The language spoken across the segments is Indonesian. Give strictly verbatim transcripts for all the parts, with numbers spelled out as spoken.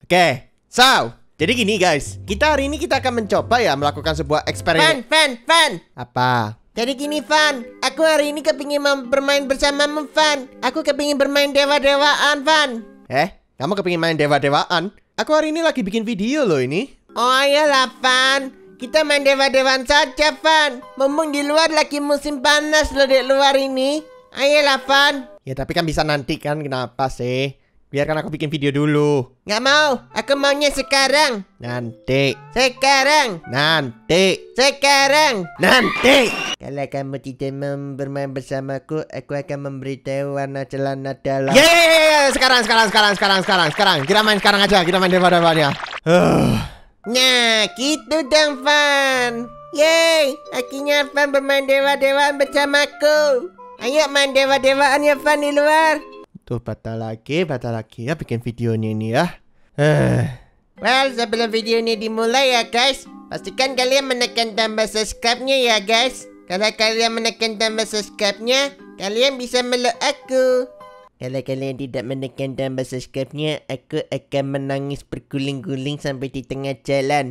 Oke, so jadi gini guys, kita hari ini kita akan mencoba ya melakukan sebuah eksperimen. Van, Van, Van. Apa? Jadi gini Van, aku hari ini kepingin bermain bersamamu Van. Aku kepingin bermain dewa-dewaan Van. Eh, kamu kepingin main dewa-dewaan? Aku hari ini lagi bikin video loh ini. Oh ayolah Van, kita main dewa-dewaan saja Van. Mumpung di luar lagi musim panas loh di luar ini. Ayolah Van. Ya tapi kan bisa nanti kan, kenapa sih? Biarkan aku bikin video dulu. Nggak mau, aku maunya sekarang. Nanti. Sekarang. Nanti. Sekarang. Nanti. Kalau kamu tidak mau bermain bersamaku, aku akan memberitahu warna celana dalam. Yeah, yeah, yeah, yeah. Sekarang, sekarang, sekarang, sekarang, sekarang, sekarang. Kita main sekarang aja, kita main dewa-dewanya. Uh. Nah, gitu dong Van. Yeay, akhirnya Van bermain dewa-dewaan bersamaku. Ayo main dewa-dewaan ya Van di luar. Tuh batal lagi, batal lagi ya bikin videonya ini ya. Eh. Well, sebelum video ini dimulai ya guys, pastikan kalian menekan tombol subscribe-nya ya guys. Kalau kalian menekan tombol subscribe-nya, kalian bisa meluk aku. Kalau kalian tidak menekan tombol subscribe-nya, aku akan menangis berguling-guling sampai di tengah jalan.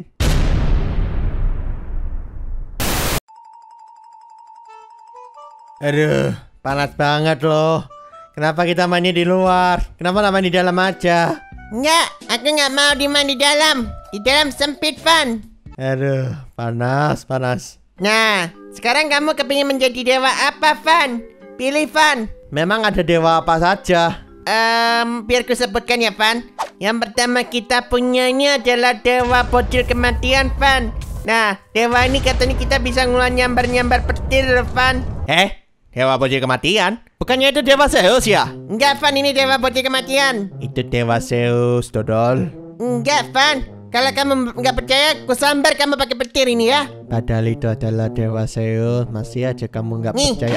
Aduh, panas banget loh. Kenapa kita mainnya di luar? Kenapa nggak main di dalam aja? Enggak, aku nggak mau dimain di dalam. Di dalam sempit Van. Aduh, panas, panas. Nah, sekarang kamu kepingin menjadi dewa apa Van? Pilih Van. Memang ada dewa apa saja? Um, biar ku sebutkan ya Van. Yang pertama kita punyanya adalah dewa bocil kematian Van. Nah, dewa ini katanya kita bisa ngulang nyambar-nyambar petir Van. Eh, dewa bocil kematian? Bukannya itu dewa Zeus ya? Enggak Van, ini dewa bocil kematian. Itu dewa Zeus, dodol. Enggak Van, kalau kamu nggak percaya, ku sambar kamu pakai petir ini ya. Padahal itu adalah dewa Zeus, masih aja kamu nggak percaya.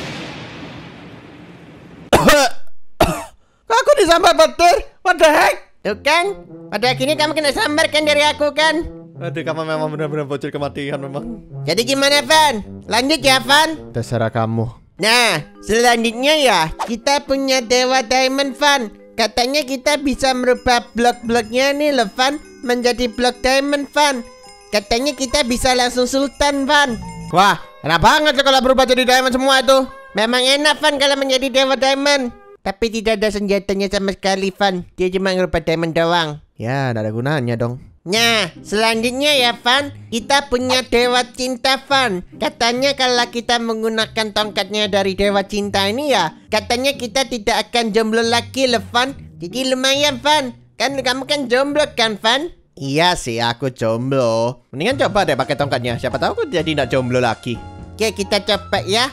Kok aku disambar petir? What the heck? Tuh kan, pada akhirnya kamu kena sambar kan dari aku kan. Aduh, kamu memang benar-benar bocil kematian memang. Jadi gimana Van? Lanjut ya Van? Terserah kamu. Nah, selanjutnya ya, kita punya dewa diamond Van. Katanya kita bisa merubah blok-bloknya nih loh Van, menjadi blok diamond Van. Katanya kita bisa langsung sultan Van. Wah, enak banget kalau berubah jadi diamond semua itu. Memang enak Van kalau menjadi dewa diamond. Tapi tidak ada senjatanya sama sekali Van. Dia cuma ngerubah diamond doang. Ya, tidak ada gunanya dong. Nah, selanjutnya ya Van, kita punya dewa cinta Van. Katanya kalau kita menggunakan tongkatnya dari dewa cinta ini ya, katanya kita tidak akan jomblo lagi loh Van. Jadi lumayan Van. Kan kamu kan jomblo kan Van? Iya sih, aku jomblo. Mendingan coba deh pakai tongkatnya. Siapa tahu aku jadi tidak jomblo lagi. Oke, kita coba ya.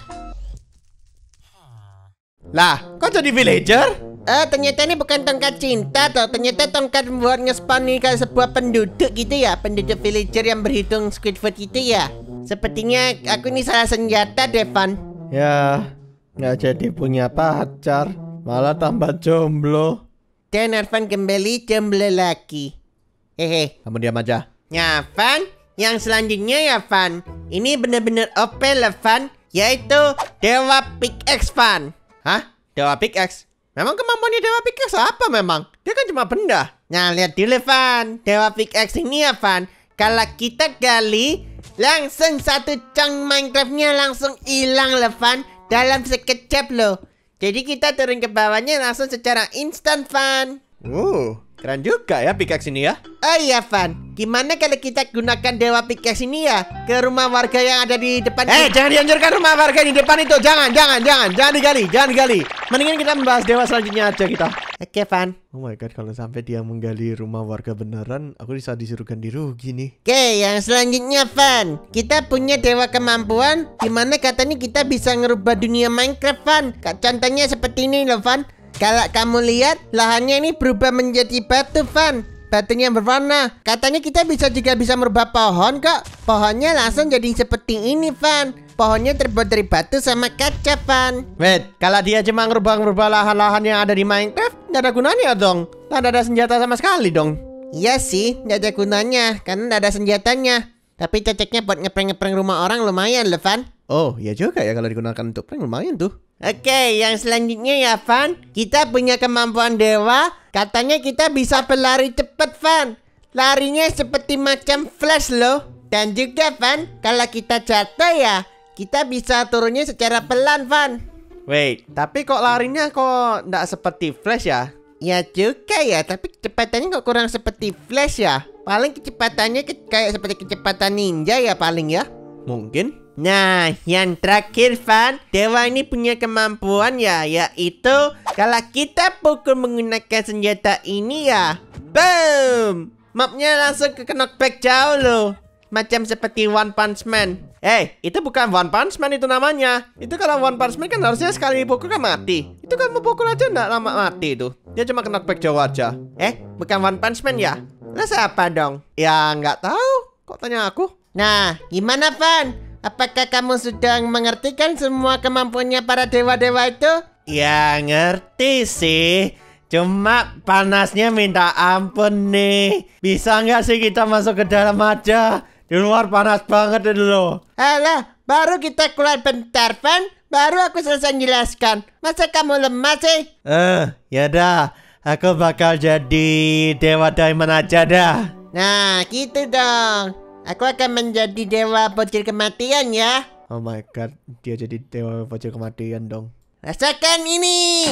Lah, kok jadi villager? Eh, ternyata ini bukan tongkat cinta toh. Ternyata tongkat buat nge-spawn nih kayak sebuah penduduk gitu ya. Penduduk villager yang berhitung Squidward gitu ya. Sepertinya aku ini salah senjata deh Van. Ya, nggak jadi punya pacar, malah tambah jomblo. Dan Arvan kembali jomblo lagi. Hehe. Kamu diam aja. Ya Van, yang selanjutnya ya Van, ini bener-bener O P lah Van, yaitu Dewa Pickaxe Van. Hah? Dewa Pickaxe? Memang kemampuannya Dewa Pickaxe apa memang? Dia kan cuma benda. Nah, lihat dulu Van, Dewa Pickaxe ini ya Van, kalau kita gali, langsung satu chunk Minecraftnya langsung hilang loh Van, dalam sekejap loh. Jadi kita turun ke bawahnya langsung secara instan Van. Uh, keren juga ya pickaxe ini ya. Oh iya Van, gimana kalau kita gunakan Dewa Pickaxe ini ya ke rumah warga yang ada di depan? Eh, jangan dihancurkan rumah warga di depan itu. Jangan, jangan, jangan, jangan digali, jangan digali. Mendingan kita membahas dewa selanjutnya aja kita. Oke Van. Oh my god, kalau sampai dia menggali rumah warga beneran, aku bisa disuruh ganti rugi nih. Oke, yang selanjutnya Van, kita punya dewa kemampuan, dimana katanya kita bisa ngerubah dunia Minecraft Van. Contohnya seperti ini loh Van. Kalau kamu lihat, lahannya ini berubah menjadi batu Van. Batunya berwarna. Katanya kita bisa juga bisa merubah pohon kok. Pohonnya langsung jadi seperti ini Van. Pohonnya terbuat dari batu sama kaca Van. Wait, kalau dia cuma ngerubah-ngerubah lahan-lahan yang ada di Minecraft, nggak ada gunanya dong. Nggak ada senjata sama sekali dong. Iya sih, nggak ada gunanya, karena nggak ada senjatanya. Tapi cocoknya buat ngeprank-ngeprank rumah orang lumayan loh Van. Oh, iya juga ya kalau digunakan untuk prank lumayan tuh. Oke, yang selanjutnya ya, Van. Kita punya kemampuan dewa. Katanya kita bisa berlari cepat, Van. Larinya seperti macam flash loh. Dan juga, Van, kalau kita jatuh ya, kita bisa turunnya secara pelan, Van. Wait, tapi kok larinya kok nggak seperti Flash ya? Ya juga ya, tapi kecepatannya kok kurang seperti Flash ya. Paling kecepatannya ke kayak seperti kecepatan ninja ya paling ya. Mungkin. Nah, yang terakhir, Van, dewa ini punya kemampuan ya, yaitu kalau kita pukul menggunakan senjata ini ya, boom, mobnya langsung ke knockback jauh loh, macam seperti One Punch Man. Eh, hey, itu bukan One Punch Man itu namanya. Itu kalau One Punch Man kan harusnya sekali pukul kan mati. Itu kan mau pukul aja nggak lama mati itu. Dia cuma kena knockback jauh aja. Eh, bukan One Punch Man ya? Terus apa dong? Ya nggak tahu. Kok tanya aku? Nah, gimana, Van? Apakah kamu sudah mengerti kan semua kemampuannya para dewa-dewa itu? Ya ngerti sih. Cuma panasnya minta ampun nih. Bisa nggak sih kita masuk ke dalam aja? Di luar panas banget itu loh. Alah, baru kita keluar bentar, Van. Baru aku selesai menjelaskan. Masa kamu lemah sih? Eh, ya dah. Aku bakal jadi Dewa Diamond aja dah. Nah, gitu dong. Aku akan menjadi Dewa Bocil Kematian ya. Oh my god, dia jadi Dewa Bocil Kematian dong. Rasakan ini.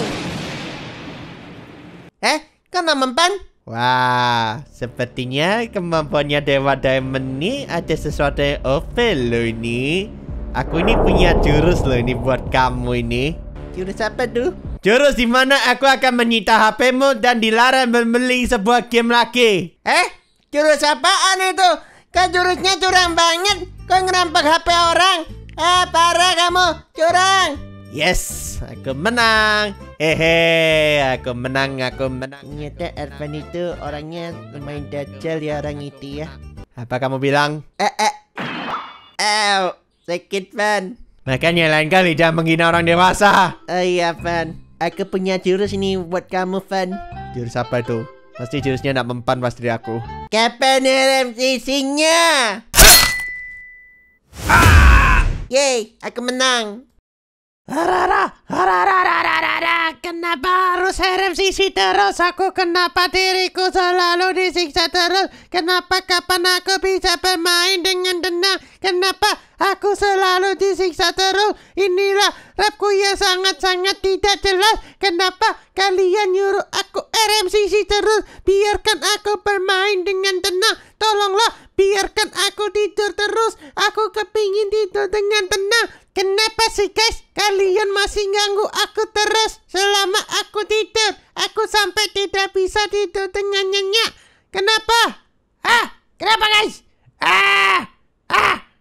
Eh, kok nggak mempan? Wah, sepertinya kemampuannya Dewa Diamond ini ada sesuatu yang ovel loh ini. Aku ini punya jurus loh ini buat kamu ini. Jurus apa tuh? Jurus dimana aku akan menyita H P-mu dan dilarang membeli sebuah game lagi. Eh, jurus apaan itu? Kau jurusnya curang banget. Kau ngerampak H P orang. Ah, parah kamu, curang. Yes, aku menang. Hehe, aku menang, aku menang. Ternyata Ervan itu orangnya lumayan dajal ya orang itu ya. Apa kamu bilang? Eh, eh. Ew, sakit, Van. Makanya lain kali jangan menghina orang dewasa. Oh iya, Van. Aku punya jurus ini buat kamu, Van. Jurus apa itu? Pasti jurusnya nak mempan pas dari aku. Kapan R M C C-nya? Ah! Yeay, aku menang. Harara, harara, harara, kenapa harus R M C C terus? Aku kenapa diriku selalu disiksa terus? Kenapa kapan aku bisa bermain dengan tenang? Kenapa aku selalu disiksa terus? Inilah rapku yang sangat-sangat tidak jelas. Kenapa kalian nyuruh aku R M C C terus? Biarkan aku bermain dengan tenang. Tolonglah, biarkan aku tidur terus. Aku kepingin tidur dengan tenang. Kenapa sih guys? Kalian masih ganggu aku terus selama aku tidur. Aku sampai tidak bisa tidur dengan nyenyak. Kenapa? Ah, kenapa guys?